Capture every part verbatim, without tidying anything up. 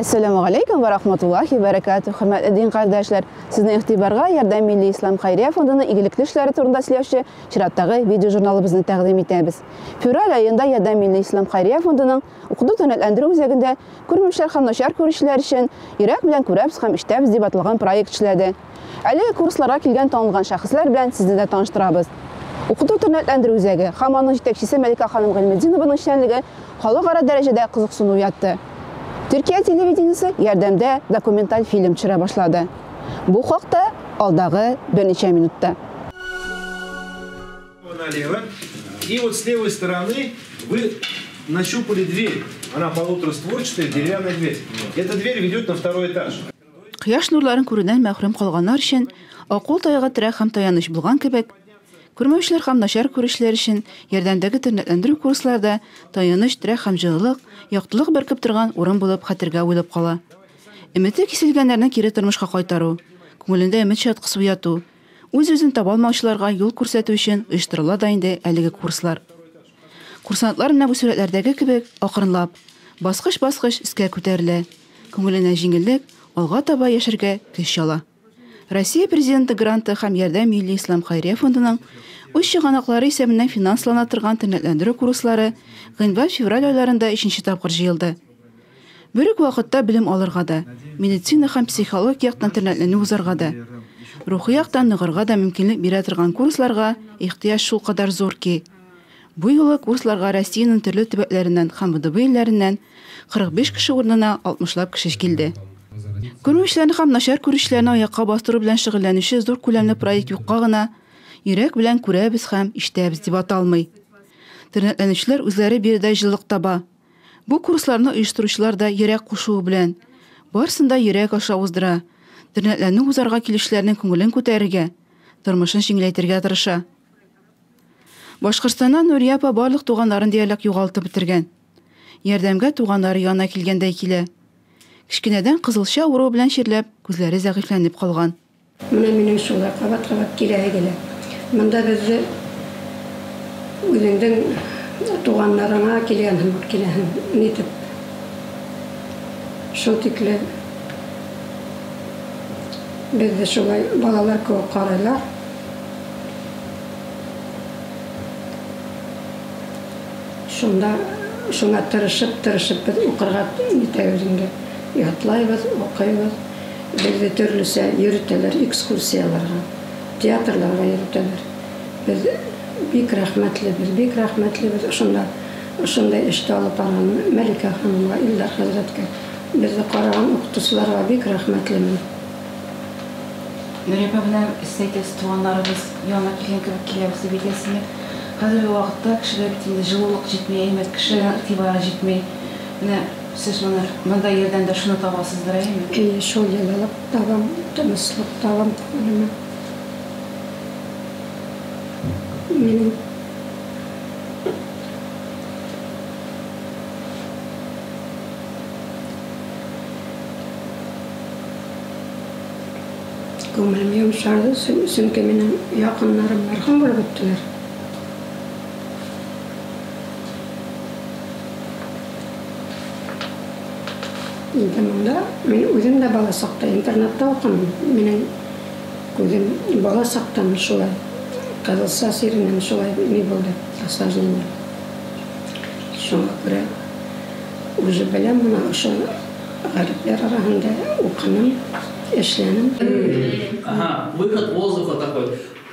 Assalamu alaikum wa rahmatullahi wa barakatuh. Hürmetli din kardeşler, sizin ihtibarga Yardım Milli İslam Hayriye Fondu'nun iyilikli işleri turunda silahçı çirattagı video jurnalımızı təqdim etəmiz. Fevral ayında Yardım Milli İslam Hayriye Fondu'nun okudu tönetlendirme üzerinde kurmuşlar hamnaşar kuruluşlar için Irak bilen kurabız ham iştəbiz deb atılgan proyekt işledi. Әле kurslara kilgen tanılgan şahıslar bilen sizni de tanıştırabız. Okudu tönetlendirme üzeri Hamanın жетекçisi Melika Hanım Gılmedinovanın işlenliği halkara derecede kızıksını uyattı. Türkiye televizyonisi yardımda dokumental film çıra başladı. Bu haqda alдағы bir neçə minutda. И вот с левой стороны вы нащупали дверь. Она полуторастворчатая деревянная дверь. Эта дверь ведет на второй этаж. Кыяш нурларын күрүдән мәхрүм калганнар өчен акыл таяга терәк һәм таяныч булган кебек, күрмәүчеләр һәм начар күрүчләр өчен ярдәмдәге төнләндерү курсларда таяныч, терәк һәм җылылык, яктылык беркеп торган урын булып хәтергә уйлап кала. Өмете киселгәннәрне кире тормышка кайтару, күңелендә өмет чаткысы уяту, үз-үзен таба алмаучыларга юл күрсәтү өчен оештырыла да инде әлеге курслар. Курсантлар менә бу сүрәтләрдәге кебек акрынлап, баскыч-баскыч искә күтәрелә. Күңеленә җиңеллек, алга таба яшәргә көч ала. Россия президенты гранты һәм Ярдәм Милли Ислам Хайрия Фондының үз чыганаклары исәбеннән финанслана торган төнләндерү курслары гыйнвар-февраль айларында өченче тапкыр җыелды. Бер үк вакытта белем алырга да, медицина һәм психологик яктан төнләндерү узарга да, рухи яктан ныгырга да мөмкинлек бирә торган курсларга ихтыяҗ шул кадәр зур ки, бу юлы курсларга Россиянең төрле төбәкләреннән һәм БДБ илләреннән кырык биш кеше урынына алтмышлап кеше килде. Күрүчләрне һәм начар күрүчләрне аякка бастыру белән шөгыльләнүче зур күләмле проект юкка гына йөрәк белән күрәбез һәм ишетәбез дип аталмый. Төнләндерүчеләр үзләре биредә җылылык таба. Бу курсларны оештыручылар да йөрәк кушуы белән барсында йөрәк аша уздыра. Төнләндерү узарга килүчеләрнең күңелен күтәрергә, тормышын җиңеләйтергә тырыша. Башкортстаннан Нурия апа барлык туганнарын диярлек югалтып бетергән. Ярдәмгә туганнары янына килгәндәй килә. Кичкенәдән кызылча авыру белән чирләп, күзләре зәгыйфләнеп калган. Менә минем шулай кабат-кабат килә-гелә. Монда безне үзеңнең туганнарыңа килгән һәм киләһен нитеп. Шул тикле безне шулай балалар күп карыйлар. Шунда шуңа тырышып-тырышып без укырга нитәбез инде. Ятлайбыз, укыйбыз. Безне төрлесе йөртәләр экскурсияларга, театрларга йөртәләр. Без бик рәхмәтлебез, бик рәхмәтлебез. Шунда шундай эштә алып барган Мәликә ханымга, Илдар хәзрәткә, безне караган укытучыларга бик рәхмәтлемен. Нурия апа белән сәйтәс туганнарыбыз янына килгән кебек киләбез дип әйтәсезме? Хәзерге вакытта кешеләр бит инде җылылык җитми, әймәт кешеләр игътибары җитми. Менә siz bunlar, bunda yerden de şunu tabasızdır, değil mi? İyi, şol yalalık, tavam, tımıslık, tavam, tavanıma. Benim Көңілім yumşardı, çünkü benim yakınlarım merhum bulup gittiler. İnternette, ben özüm de bala sakta, internette okudum. Benim gözüm bala saktan şolay, Kazılsa sirinen şolay ne buldu, asajnında. Şuna göre, özü bilem buna şu garipler arasında okudum, işlenim. Aha, выход воздуха такой.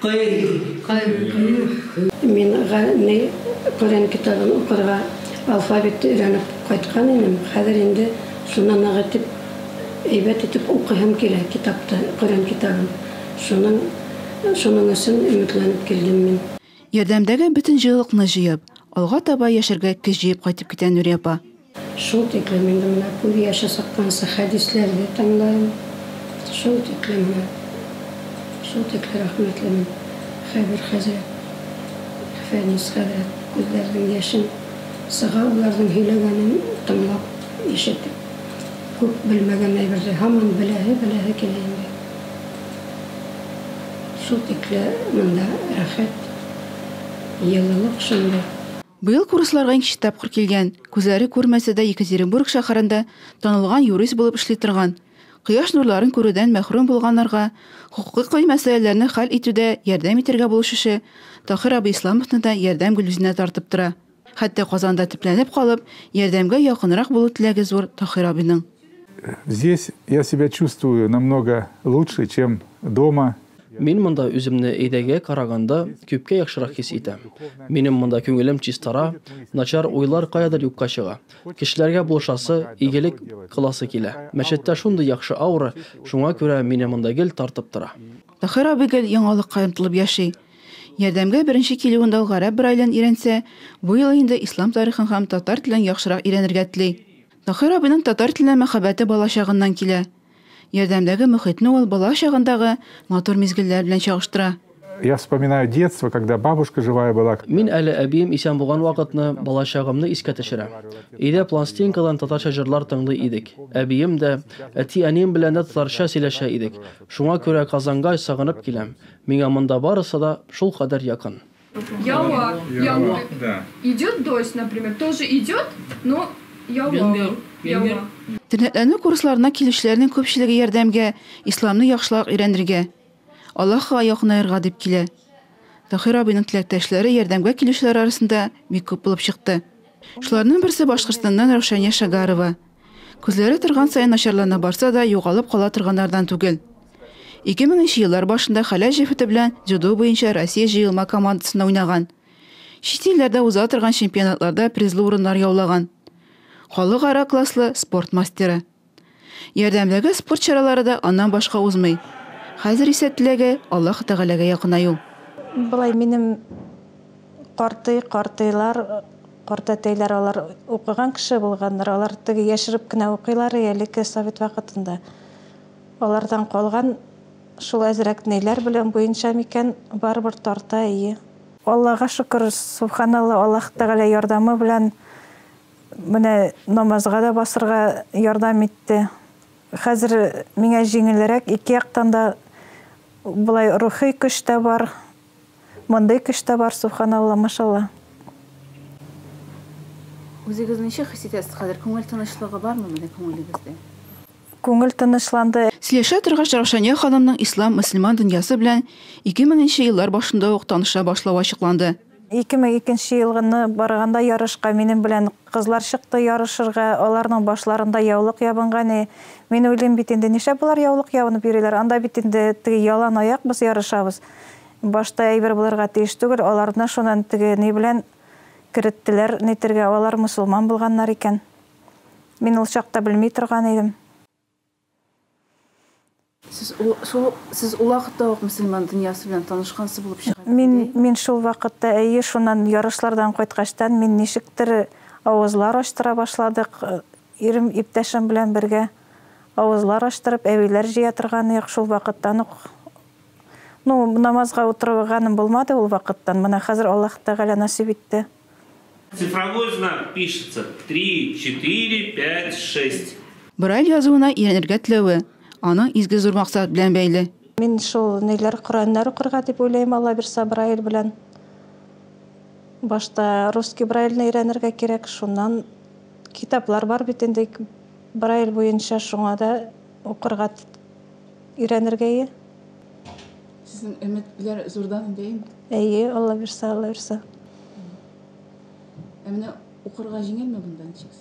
Ben ne Kur'an kitabını okurga, alfabeti öğrenip kayıtkan idim. Hazır indi. Şundan ağıtıp, eybet etip okuyam kere kitapta, Kur'an kitabını. Şunun, şunun için ümitlenip geldim ben. Ярдәмдәге bütün җылылыкны җыеп, алга таба яшәргә көч җыеп кайтып китә Нурия апа. Шул тиклем инде менә күп яшәсәккәнсә хәдисләрне тыңлайм. Шул тиклем менә. Шул тиклем рәхмәтлемен. Хәбир хәзрәт, Фәнис хәзрәт, күзләренең яшен сыга уларның һөйләгәнен тыңлап, ишетеп. Күп белмәгән әйберне һаман беләһе, беләһе килә инде. Шул тикле монда рәхәт, йылылык шунда. Быел курсларга иң кече тапкыр килгән, күзләре күрмәсә дә Екатеринбург шәһәрендә танылган юрист булып эшли торган, кояш нурларын күрүдән мәхрүм булганнарга хукукый мәсьәләләрне хәл итүдә ярдәм итәргә булышучы Тахир абый Исламовны да ярдәм гөлүзенә тартып тора. Хәтта Казанда төпләнеп калып, ярдәмгә якынрак булу теләге зур Тахир абыйның. Здесь я себя чувствую намного лучше, чем дома. Мин монда үземне әйдәгә караганда күпкә яхшырак хис итәм. Минем монда күңелем чистара, начар уйлар каядыр юкка чыга. Кешеләргә булышасы, игелек кыласы килә. Мәчеттә шундый яхшы аура, шуңа күрә мине монда гел тартып тора. Тахир абый гел яңалыкка омтылып яши. Ярдәмгә беренче килүендә ул гарәп бер айлан өйрәнсә, бу ел инде ислам тарихын һәм татар телен яхшырак өйрәнергә тели. Тахир абыйның татар теленә мәхәббәте балачагыннан килә. Ярдәмдәге мөхитне ул бала чагындагы матур мизгелләр белән чагыштыра. Я вспоминаю детство, когда бабушка живая была. Мин әле әбием исән булган вакытны, балачагымны искә төшерәм. Өйдә пластинкадан татарча җырлар тыңлый идек. Әбием дә, әти-әнием белән дә татарча сөйләшә идек. Шуңа күрә Казанга сагынып киләм. Миңа монда барысы да шул кадәр якын. Яуа, яуа. Идет дождь, например, тоже идет, но яуа. Яуа. Тернәтләнү курсларына килүчеләрнең күпчелеге ярдәмгә, исламны яхшылап өйрәнергә, Аллаһка якынайырга дип килә. Тахир абыйның теләктәшләре ярдәмгә килүчеләр арасында бик күп булып чыкты. Шуларның берсе Башкортстаннан Раушания Шагарова. Күзләре торган саен начарлана барса да югалып кала торганнардан түгел. ике меңенче еллар башында Халәҗ җефете белән дзюдо буенча Россия җыелма командасында уйнаган. Чит илләрдә уза торган чемпионатларда призлы урыннар яулаган. Халыкара класслы спорт мастеры. Ярдәмдәге спорт чаралары да аннан башка узмый. Хәзер исә теләге Аллаһ Тәгаләгә якынаю. Булай минем карты, картыйлар, картәтәйләр алар укыган кеше булганнар. Алар теге яшереп кенә укыйлар әлеге совет вакытында. Алардан калган шул әзрәк нәйләр белән буенча микән барбыр тарта ие. Аллаһка шөкер, субханалла, Аллаһ Тәгалә ярдәме белән менә намазга да басырга ярдәм итте. Хәзер миңа җиңелрәк, ике яктан да булай рухи көч тә бар, мондый көч тә бар, субханалла, машалла. Үзегез ничек хис итәсез хәзер? Күңел тынычлыгы бармы менә күңелегездә? Күңел тынычланды. Сөйләшә торгач Раушания ханымның ислам, мөселман дөньясы белән ике меңенче еллар башында ук таныша башлауы ачыкланды. ике мең икенче елгыны барганда ярышка минем белән кызлар чыкты ярышырга, аларның башларында яулык ябынган. Мин уйлыйм бит инде нишлә булар яулык ябынып йөриләр? Анда бит инде теге ялан аяк без ярышабыз. Башта әйбер булырга тиеш түгел, аларны шуннан теге ни белән кереттеләр, нитергә алар мусулман булганнар икән. Мин ул чакта белми торган идем. Сез шул сез ул вакытта ук мөселман дөньясы белән танышкансыз булып чыга. Мин мин шул вакытта әйе шуннан ярышлардан кайткачтан мин ничектер авызлар ачтыра башладык. Ирем иптәшем белән бергә авызлар ачтырып әбиләр җыя торган юк шул вакыттан ук. Ну, намазга утырганым булмады ул вакыттан. Менә хәзер Аллаһ Тәгалә насип итте. Цифровой знак пишется три, четыре, пять, шесть. Брайль язуына өйрәнергә теләве аның изге зур максат белән бәйле. Мин шул ниләр Кораннар укырга дип уйлыйм, Алла бирсә Брайль белән. Башта русский Брайльне өйрәнергә кирәк, шуннан китаплар бар бит инде Брайль буенча, шуңа да укырга өйрәнергә. Сезнең өметләр зурдан инде. Әйе, Алла бирсә, Алла бирсә. Ә менә укырга җиңелме бундан чикс?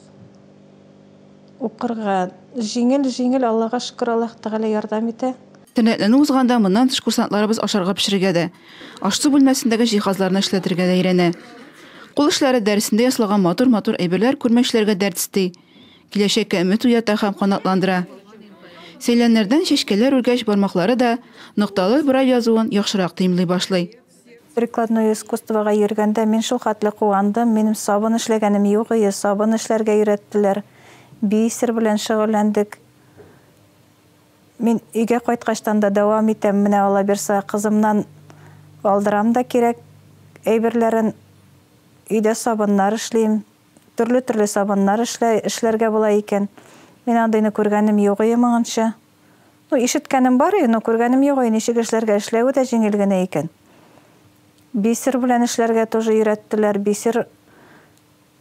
Укырга җиңел, җиңел, Аллаһка шөкер, Аллаһ Тәгалә ярдәм итә. Интернетны узганда моннан тыш курсантларыбыз ашарга пешерергә дә, аш-су бүлмәсендәге җиһазларны эшләтергә дә өйрәнә. Кул эшләре дәресендә ясалган матур-матур әйберләр күрмәүчеләргә дәрт исти, киләчәккә өмет уята һәм канатландыра. Сөйләннәрдән чәчкәләр үргәч бармаклары да нокталы брайль язуын яхшырак тыймлый башлый. Прикладное искусствога йөргәндә мин шул хәтле куандым. Минем сабын эшләгәнем юк, ие, сабын эшләргә өйрәттеләр. Бисер белән шөгыльләндек. Мин өйгә кайткачтан да дәвам итәм. Менә Алла бирсә, кызымнан алдырам да кирәк әйберләрен. Өйдә сабыннар эшлим, төрле-төрле сабыннар эшләй, эшләргә була икән. Мин андыйны күргәнем юк ие моңынча. Ну, ишеткәнем бар ие, но күргәнем юк ие, ничек эшләргә эшләү дә җиңел генә икән. Бисер белән эшләргә тоже өйрәттеләр. Бисер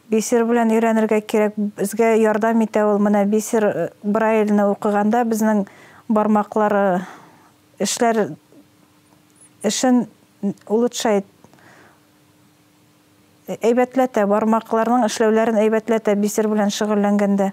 бисер белән өйрәнергә кирәк. Безгә ярдәм итә ул. Менә бисер Брайльне укыганда безнең бармаклары эшләр эшен улучшает. Әйбәтләтә, бармакларның эшләүләрен әйбәтләтә бисер белән шөгыльләнгәндә.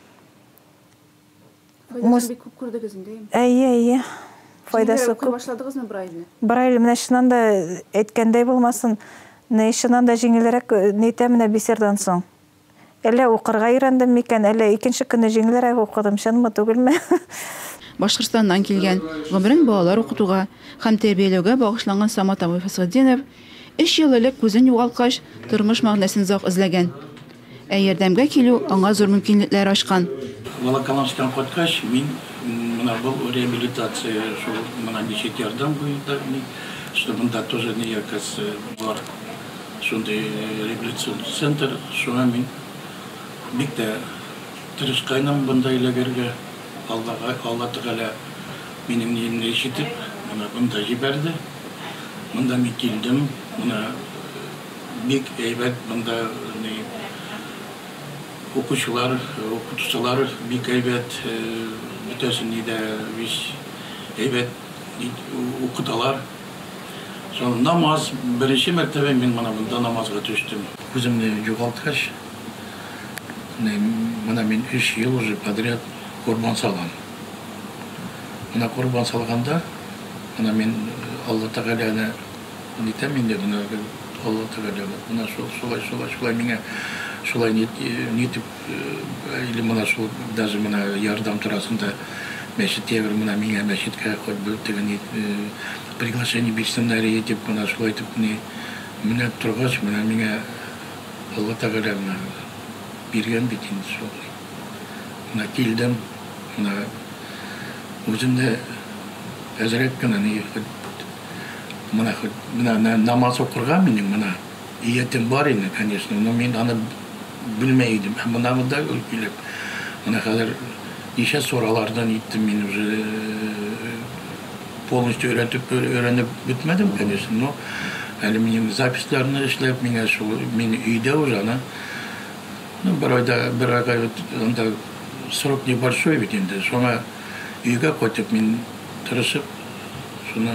Файдасын бик күп күрдегез инде. Әйе, әйе. Файдасы күп. Башладыгызмы Брайльне? Брайль менә шуннан да әйткәндәй булмасын, не шуннан да җиңелрәк нитә менә бисердан соң. Әллә укырга өйрәндем микән, әллә икенче көнне җиңелрәк укыдым, шунмы түгелме? Башкортстаннан килгән, гомерен балалар укытуга һәм тәрбияләүгә багышланган Самат абый Фасхетдинов өч ел элек күзен югалткач, тормыш мәгънәсен зак эзләгән. Ә ярдәмгә килү аңа зур мөмкинлекләр ачкан. Волоколамскан кайткач, мин менә бу реабилитация, шул менә ничек ярдәм буенда, что монда тоже не якас бар. Шундай реабилитационный центр, шуңа мин бик тә тырышкайным бунда илегергә. Аллага, Алла Тәгалә минем ниемне ишетеп, менә бунда җибәрде. Монда мин килдем, менә бик әйбәт монда не укучылар, укытучылар бик әйбәт, бөтәсен дә виш әйбәт укыталар. Шул намаз беренче мәртәбә мин менә монда намазга төштем. Күземне югалткач, менә мин өч ел уже подряд Курбан салган. Менә курбан салганда, менә мин Алла Тәгаләне нитәм инде, менә Алла Тәгалә, менә шулай, шулай, шулай миңа шулай нитеп, или менә шул даже менә ярдәм турасында мәчет ябыр, менә миңа мәчеткә хоть бер тегене приглашение бирсеннәр итеп, менә шулай итеп менә торгач, менә миңа Алла Тәгалә биргән бит инде шулай. Менә килдем, менә үземне әзрәк кенә менә менә намаз укырга минем менә иятем бар инде, конечно, но мин аны белмәйдем. Һәм менә монда килеп, менә хәзер ничә соралардан иттем мин уже полностью өйрәтеп өйрәнеп бетмәдем, конечно, но әле минем записларны эшләп миңа шул мин өйдә уже аны ну бер айда бер айга анда срок небольшой ведь инде, шуңа өйгә кайтып мин тырышып шуны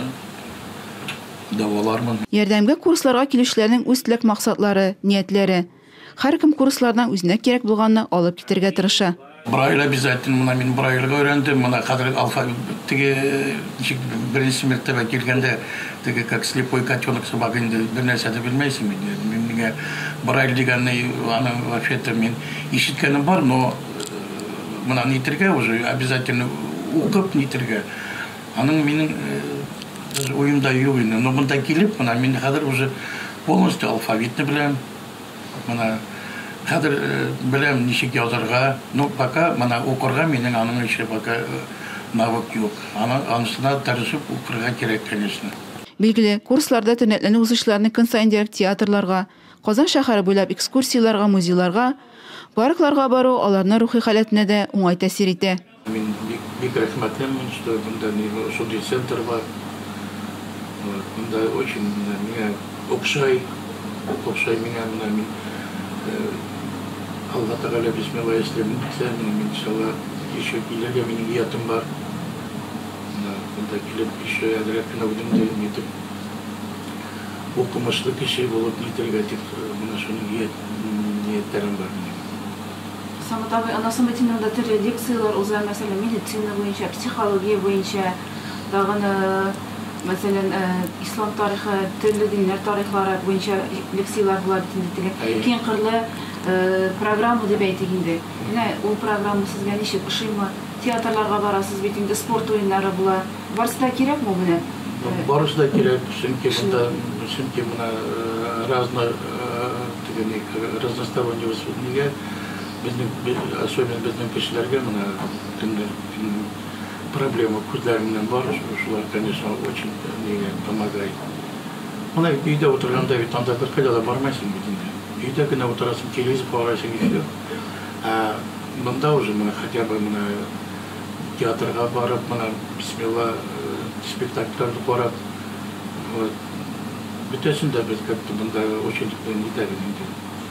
давалармын. Ярдәмгә курсларга килүчеләрнең үз теләк максатлары, ниятләре. Һәркем курслардан үзенә кирәк булганны алып китәргә тырыша. Брайль обязательно, менә мин Брайльга өйрәндем, менә хәзер алфавит теге беренче мәртәбә килгәндә теге как слепой котенок собака инде бер нәрсә дә белмәйсең инде. Миңа Брайль дигәнне аны вообще-то мин ишеткәнем бар, но менә нитергә уже обязательно укып нитергә. Аның минем уемда юк инде, но монда килеп, менә мин хәзер уже полностью алфавитны беләм. Менә хәзер беләм ничек язарга, но пока менә укырга минем аның өчен пока навык юк. Аны анысына тырышып укырга кирәк, конечно. Билгеле, курсларда төнәтләнү узышларны көн сайын директ театрларга, Казан шәһәре буйлап экскурсияларга, музейларга, паркларга бару аларның рухи халәтенә дә уңай тәэсир итә. Мин бик рәхмәтлемен, что монда шундый центр бар. Монда очень миңа охшай, охшай миңа менә мин Алла Тәгалә бисмилла эшләп мин иншалlah еще килергә минем ниятем бар. Монда килеп еще әзрәк кенә үземне нитеп укымышлы кеше булып нитергә дип менә шуның ниятләрем бар. Самат абый, ана саматинада төрле лекциялар уза, мәсәлән, медицина буенча, психология буенча, дагы мәсәлән, ислам тарихы, төрле диннәр тарихлары буенча лекциялар була бит. Киң кырлы программа дип әйтик инде. Менә ул программа сезгә ничек ошыймы? Театрларга барасыз бит инде, спорт уеннары була. Барысы да кирәкме менә? Барысы да кирәк, чөнки монда чөнки менә разный тигәне разносторонние выступления безнең особенно безнең кешеләргә менә көндә проблема күзләреннән бар, шулар, конечно, очень помогает. Менә өйдә утырганда бит анда бер кайда да бармайсың бит инде. Өйдә генә утырасың, телевизор карайсың инде. А монда уже менә хотя бы менә театрга барып, менә бисмилла спектакльләрне карап, вот бөтәсен дә без как-то монда очень нитәбез инде.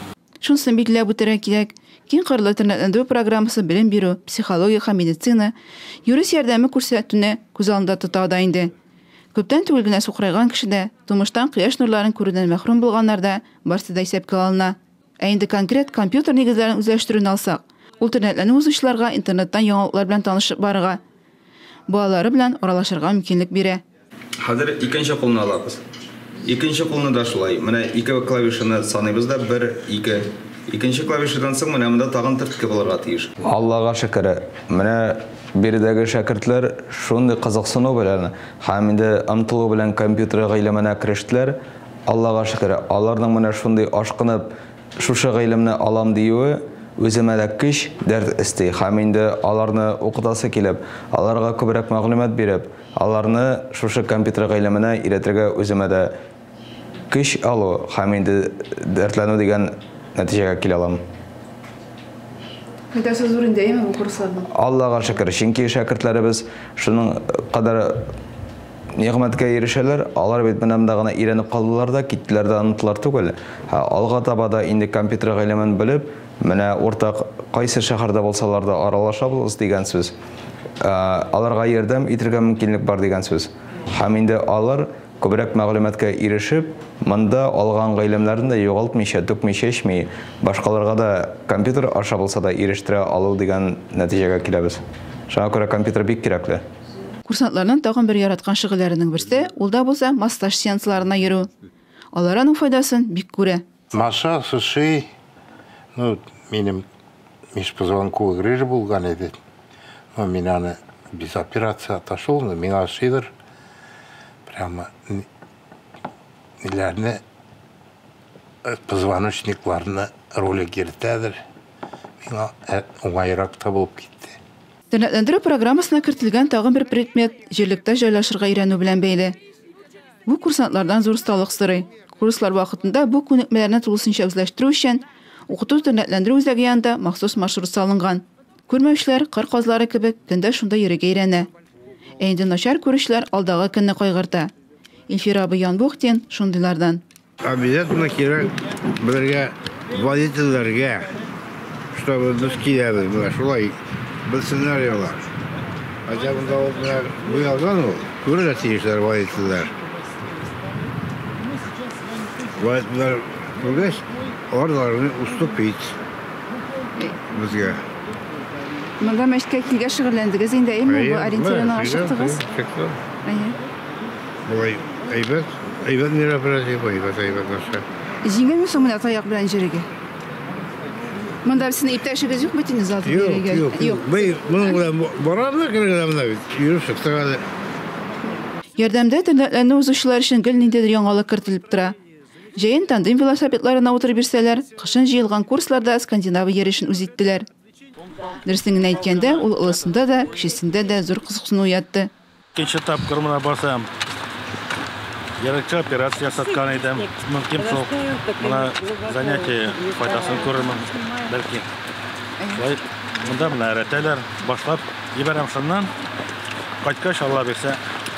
Шунсын билгеләп үтәргә кирәк. Киң кырлы интернетләндерү программасы белем бирү, психология һәм медицина, юрист ярдәме күрсәтүне күз алдында тота да инде. Күптән түгел генә сукырайган кешедә, тумыштан кояш нурларын күрүдән мәхрүм булганнарда барысы да исәпкә алына. Ә инде конкрет компьютер нигезләрен үзләштерүне алсак, ул интернетләнү узучыларга интернеттан яңалыклар белән танышып барырга, балалары белән аралашырга мөмкинлек бирә. Хәзер икенче кулны алабыз. Икенче кулны да шулай. Менә ике клавишаны саныйбыз да бер, ике. Икенче клавишадан соң менә монда тагын төрткә булырга тиеш. Аллага шөкер. Менә биредәге шәкертләр шундый кызыксыну белән һәм инде омтылу белән компьютер гыйлеменә керештеләр. Аллага шөкер. Аларның менә шундый ашкынып шушы гыйлемне алам диюе үземә дә көч дәрт исти. Һәм инде аларны укытасы килеп, аларга күбрәк мәгълүмат биреп, аларны шушы компьютер гыйлеменә өйрәтергә үземә дә көч алу һәм инде дәртләнү дигән нәтиҗәгә килә алам. Файдасы зур инде әйме бу курсларның? Аллага шөкер, чөнки шәкертләребез шуның кадәр нигъмәткә ирешәләр, алар бит менә монда гына өйрәнеп калдылар да, киттеләр дә оныттылар түгел. Алга таба да инде компьютер гыйлемен белеп, менә уртак кайсы шәһәрдә булсалар да аралашабыз дигән сүз. Аларга ярдәм итәргә мөмкинлек бар дигән сүз. Һәм инде алар күбрәк мәгълүматкә ирешеп, монда алган гыйлемнәрен дә югалтмыйча, түкмичә эчми, башкаларга да компьютер аша булса да ирештерә алу дигән нәтиҗәгә киләбез. Шуңа күрә компьютер бик кирәкле. Курсантларның тагын бер яраткан шөгыльләренең берсе ул да булса массаж сеансларына йөрү. Алар аның файдасын бик күрә. Массаж ши, ну, минем межпозвонковый грыжа булган иде. Но меня без операции отошел, но меня шидер прямо неләрне позвоночникларны роле кертәдер. Миңа уңайрак та булып китте. Интернетләндерү программасына кертелгән тагын бер предмет җирлектә җайлашырга өйрәнү белән бәйле. Бу курсантлардан зур осталык сорый. Курслар вакытында бу күнекмәләрне тулысынча үзләштерү өчен укыту интернетләндерү үзәге янында махсус маршрут салынган. Күрмәүчеләр кыр казлары кебек көндә шунда йөрергә өйрәнә. Ә инде начар күрүчеләр алдагы көнне кайгырта. Илфира Баянбухтин шундыйлардан. Обязательно кирәк белергә водительләргә, чтобы дускиләр була шулай белсеннәр яла. Хотя бunda onlar bu ялган ул, күрә тиешләр водительләр. Водительләр күргәч, аларны уступить безгә. Монда мәчеткә килгән шөгыльләндегез инде әйме бу ориентирына чыктыгыз? Әйе. Булай әйбәт, әйбәт мероприятие бу, әйбәт, әйбәт нәрсә. Җиңелме соң менә таяк белән җиргә? Монда сезнең иптәшегез юк бит инде заты бирергә? Юк, юк. Бай, моның белән барабыз кергән монда бит. Йөрүшек тагы. Ярдәмдә интернетләнү узучылар өчен гел ниндидер яңалык кертелеп тора. Җәен тандем велосипедларына утырып бирсәләр, кышын җыелган курсларда Скандинавия йөрешен үз иттеләр. Дөресен генә әйткәндә, ул улысында да, кешесендә дә зур кызыксыну уятты. Икенче тапкыр менә барсам, ярыкча операция ясаткан идем. Мөмкин шул менә занятие файдасын күрермен, бәлки. Шулай монда менә рәтәләр башлап җибәрәм шуннан. Кайткач Алла бирсә,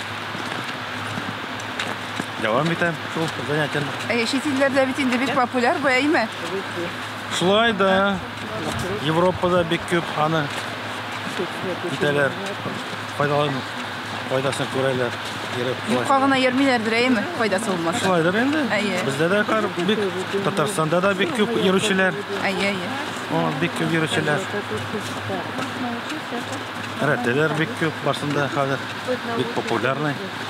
дәвам итәм шул занятиене. Ә чит илләрдә бит инде бик популяр бу әйме? Шулай да. Европада бик күп аны итәләр. Файдаланып, файдасын күрәләр. Юкка гына йөрмиләрдер әйме? Файдасы булмас. Шулайдыр инде. Бездә дә кар бик, Татарстанда да бик күп йөрүчеләр. Әйе, әйе. О, бик күп йөрүчеләр. Рәтәләр бик күп барсында хәзер. Бик популярный.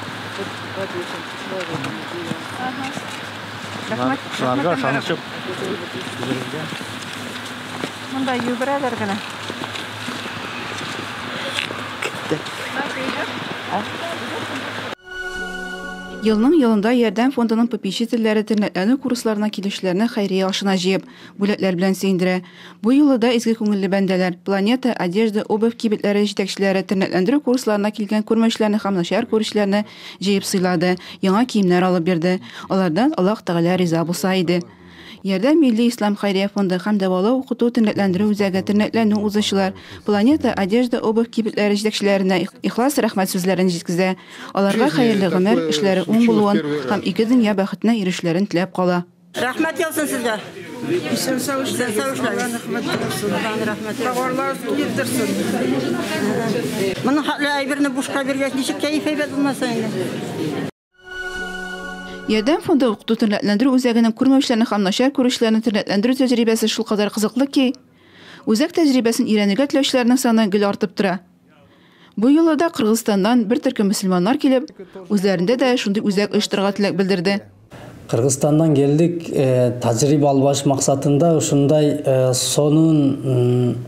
Рәхмәт. Шуларга шанышып. Монда йөгерәләр генә. Елның елында Ярдәм фондының попечительләре интернетләнү курсларына килүчеләрне хәйрия ашына җыеп, бүләкләр белән сөендерә. Бу юлы да изге күңелле бәндәләр, Планета, Одежда, обувь кибетләре җитәкчеләре интернетләндерү курсларына килгән күрмәүчеләрне һәм начар күрүчеләрне җыеп сыйлады, яңа киемнәр алып бирде. Алардан Аллаһ Тәгалә риза булса иде. Ярдәм Милли Ислам хәйрия фонды һәм дәвалау укыту интернетләндерү үзәге интернетләнү узучылар, Планета, Одежда, обувь кибетләре җитәкчеләренә ихлас рәхмәт сүзләрен җиткезә. Аларга хәерле гомер, эшләре уң булуын һәм ике дөнья бәхетенә ирешүләрен теләп кала. Рәхмәт яусын сезгә. Исән сау-исән сау-исән. Товарлар yedirsin. Моның хаклы әйберне бушка бергәч ничек кәеф әйбәт булмаса инде. Ярдәм фонды укыту тернәтләндерү үзәгенең күрмәүчләрне һәм начар күрүчләрне тернәтләндерү тәҗрибәсе шулкадәр кызыклы ки, үзәк тәҗрибәсен өйрәнергә теләүчеләрнең саны гел артып тора. Бу юлы да Кыргызстаннан бер төркем мөселманнар килеп, үзләрендә дә шундый үзәк оештырырга теләк белдерде. Кыргызстандан келдик, тәҗрибә албаш максатында ушундай сонун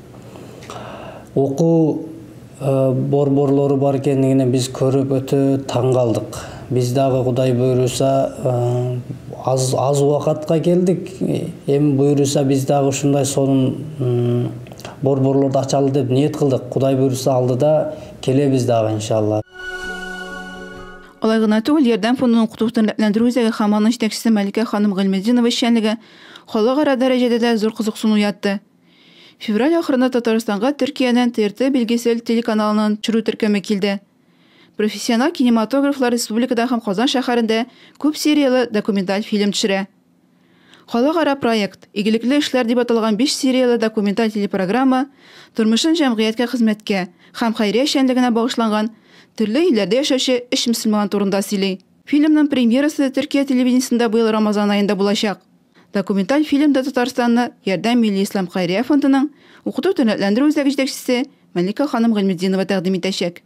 окуу борборлору бар экенигине биз көрүп өтө таң калдык. Biz dağı Kuday buyurursa az az vakatga geldik. Hem buyurursa biz dağı şunday sonun borborlarda açalı dep niyet kıldık. Kuday buyurursa aldı da kele biz dağı inşallah. Алай гына түгел, Ярдәм фондының укыту тернәтләндерү үзәге һәм аның җитәкчесе Мәликә ханым Гыйльметдинова эшчәнлеге халыкара дәрәҗәдә дә зур кызыксыну уятты. Февраль ахырында Татарстанга Төркиянән Т Р Т билгесел телеканалының чыру төркеме килде. Профессионал кинематографлар республикада һәм Казан шәһәрендә күп сериялы документаль фильм төшерә. Халыкара проект «Игелекле эшләр» дип аталган биш сериялы документаль телепрограмма тормышын җәмгыятькә хезмәткә һәм хәйрия эшчәнлегенә багышланган төрле илләрдә яшәүче эш мөселман турында сөйли. Фильмның премьерасы Төркия телевидениесендә быел Рамазан аенда булачак. Документаль фильмда Татарстанны Ярдәм Милли Ислам хәйрия фондының укыту тернәтләндерү үзәге җитәкчесе Мәликә ханым Гыйльметдинова тәкъдим итәчәк.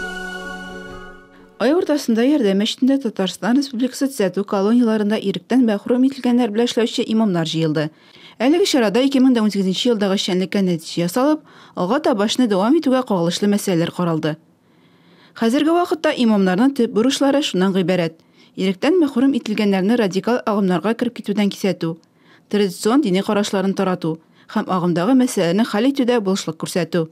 Ай уртасында Ярдәм мәчетендә Татарстан Республикасы төзәтү колонияларында иректән мәхрүм ителгәннәр белән эшләүче имамнар җыелды. Әлеге чарада ике мең унсигезенче елдагы эшчәнлеккә нәтиҗә ясалып, алга табашны дәвам итүгә кагылышлы мәсьәләләр каралды. Хәзерге вакытта имамнарның төп бурычлары шуннан гыйбарәт: иректән мәхрүм ителгәннәрне радикаль агымнарга кирип китүдән кисәтү, традицион дини карашларын тарату һәм агымдагы мәсьәләләрне хәл итүдә булышлык күрсәтү.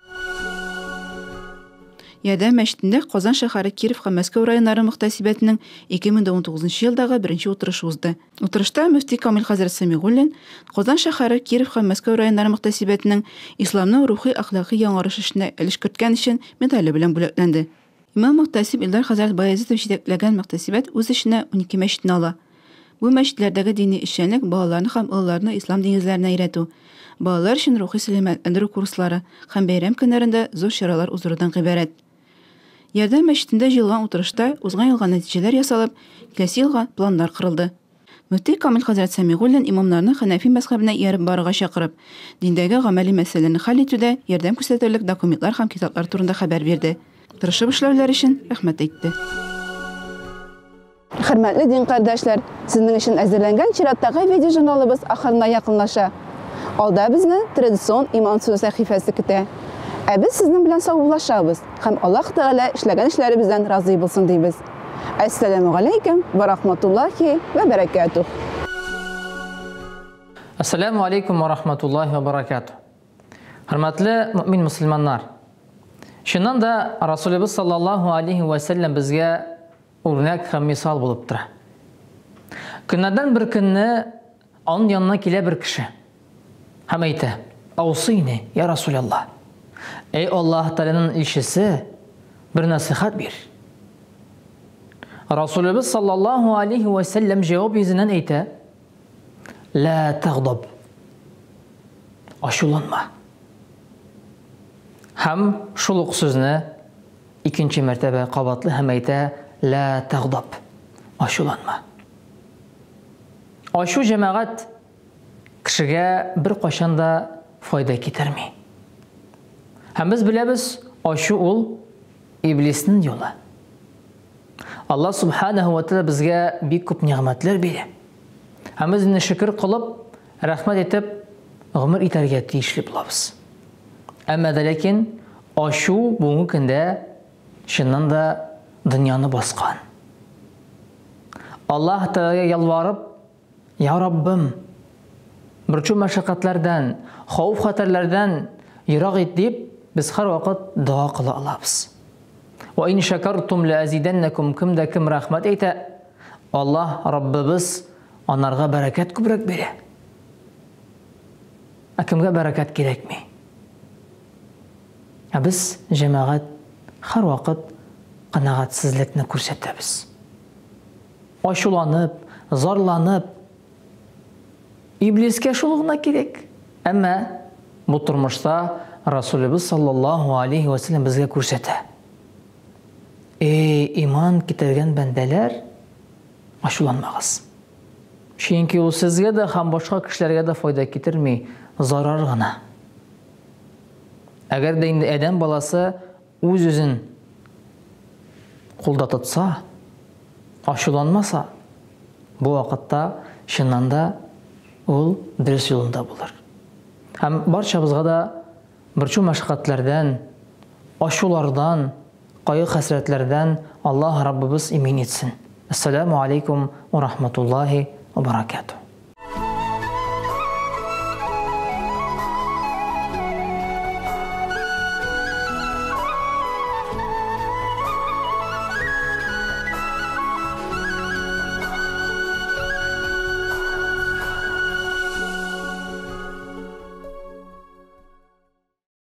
Ярдәм мәчетендә Казан шәһәре, Киров һәм Мәскәү районнары мөхтәсибәтенең ике мең унтугызынчы елдагы беренче утырышы узды. Утырышта мөфти Камил хәзрәт Сәмигуллин Казан шәһәре, Киров һәм Мәскәү районнары мөхтәсибәтенең исламның рухи әхлакый яңарыш эшенә өлеш керткән өчен медале белән бүләкләнде. Имам мөхтәсиб Илдар хәзрәт Баязитов җитәкләгән мөхтәсибәт үз эшенә унике мәчетне ала. Бу мәчетләрдәге дини эшчәнлек балаларны һәм олыларны ислам диңгезләренә өйрәтү, балалар өчен рухи сәламәтләндерү курслары һәм бәйрәм көннәрендә зур чаралар уздырудан гыйбарәт. Ярдәм мәчетендә җыелган утырышта узган елга нәтиҗәләр ясалып, киләсе елга планнар корылды. Мөфти Камил хәзрәт Сәмигуллин имамнарны Хәнәфи мәзһәбенә ияреп барырга чакырып, диндәге гамәли мәсьәләләрне хәл итүдә ярдәм күрсәтерлек документлар һәм китаплар турында хәбәр бирде. Тырышып эшләүләр өчен рәхмәт әйтте. Хөрмәтле дин кардәшләр, сезнең өчен әзерләнгән чираттагы видеожурналыбыз ахырына якынлаша. Алда безне традицион иман сүз сәхифәсе көтә. Ә без сезнең белән саубуллашабыз һәм Аллаһ Тәгалә эшләгән эшләребездән разый булсын дибез. Ассаламу алейкум ва рахматуллахи ва баракатух. Ассаламу алейкум ва рахматуллахи ва баракатух. Хөрмәтле мөмин мөселманнар. Шуннан да Расулыбыз саллаллаху алейхи ва саллям безгә үрнәк һәм мисал булып тора. Көннәрдән бер көнне аның янына килә бер кеше. Һәм әйтә: "Аусыйни, я Расулаллах. Ey Allah Teala'nın ilşisi, bir nasihat bir." Resulümüz sallallahu aleyhi ve sellem cevap yüzünden eyte: "La tağdab." Aşulanma. Hem şuluk sözünü ikinci mertebe kabatlı hem eyte: "La tağdab." Aşulanma. Aşu cemaat kişiye bir qaşanda fayda ketirmi. Hem biz bilemiz, aşu ol iblisinin yolu. Allah subhanahu wa ta'ala bizge bir küp nimetler biri. Hem biz ne şükür kılıp, rahmet etip, ömür iterge tiyişli bulabız. Ama da lakin, aşu bu günde şundan da dünyanı baskan. Allah Teala'ya yalvarıp, "Ya Rabbim, birçok meşakkatlerden, havf haterlerden yırak et" deyip, biz her vakit dua kıla alabız. Ve in şekertum la azidennekum, kimde kim rahmet eyte, Allah Rabbimiz onlarga bereket kübrek biri. Kimge bereket gerek mi? Biz cemaat her vakit kanatsizlikni ko'rsatamiz. Aşulanıp, zarlanıp, Иблискә шул гына кирәк. Әмма бу тормышта Расулыбыз саллаллаху алейхи ва саллям безгә күрсәтә. Эй, иман китергән бәндәләр, ачуланмагыз. Чөнки ул сезгә дә һәм башка кешеләргә дә файда китерми, зарар гына. Әгәр дә инде адәм баласы үз-үзен кулда тотса, ачуланмаса, бу вакытта чыннан да ул дөрес юлында булыр. Һәм барчабызга да берчу мәшәкатьләрдән, ачулардан, кайгы-хәсрәтләрдән Аллаһ Раббыбыз имин итсен. Ассаламу алейкум ва рахматуллахи ва баракатуh.